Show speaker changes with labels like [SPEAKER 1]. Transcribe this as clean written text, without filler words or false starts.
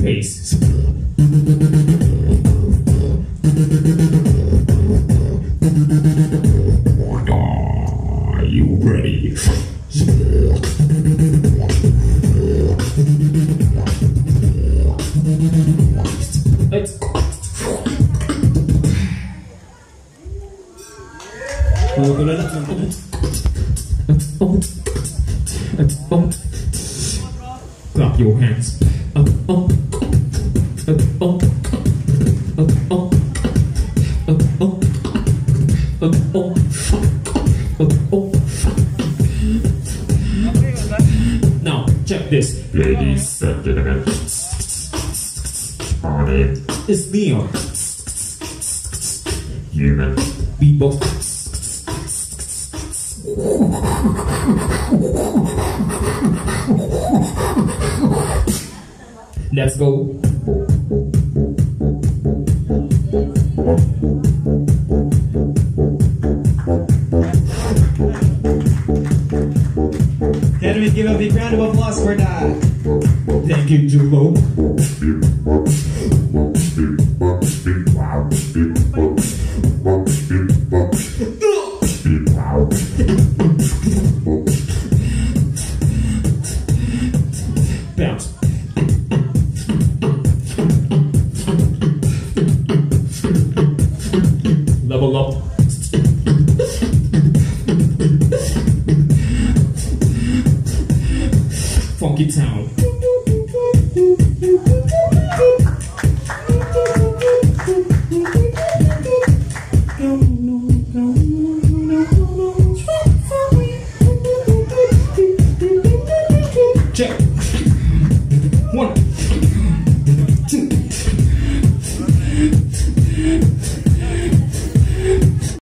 [SPEAKER 1] pace. Are you ready? Clap your hands. Now check this, ladies and gentlemen. My name is Leon. Human beatbox. Let's go.
[SPEAKER 2] Can we give a big round of applause for that?
[SPEAKER 1] Thank you, Julo. Bounce. Level up. Funky town. Check. 1, 2.